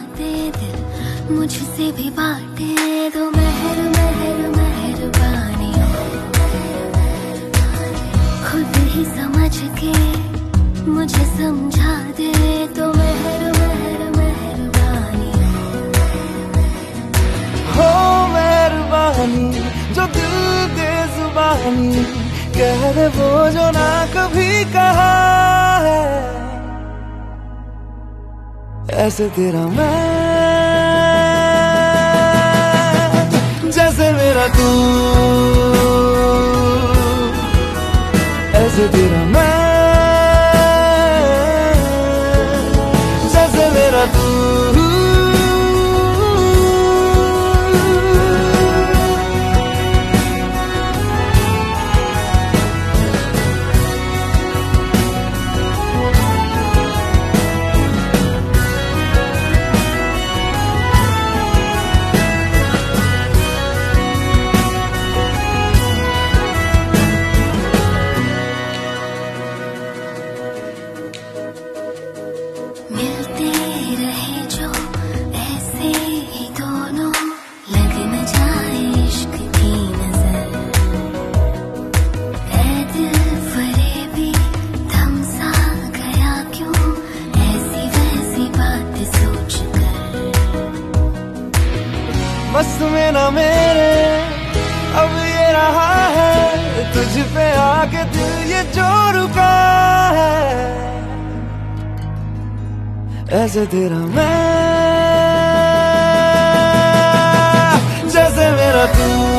बातें दिल मुझसे भी बांटे दो। मेहर मेहर मेहरबानी खुद ही समझ के मुझे समझा दे तो। मेहर मेहर मेहरबानी हो मेहरबानी जो दिल दे जुबानी कह दे वो जो ना कभी कहा है। ऐसे तेरा मैं जैसे मेरा तू, ऐसे तेरा मैं जैसे मेरा तू। मिलते रहे जो ऐसे ही दोनों लग न जाए इश्क की नजर। ऐ दिल फरेबी थम सा गया क्यों ऐसी वैसी बात सोच कर। बस में ना मेरे अब ये रहा है तुझ पे आके दिल ये जो रुका है। ऐसे तेरा मैं जैसे मेरा तू।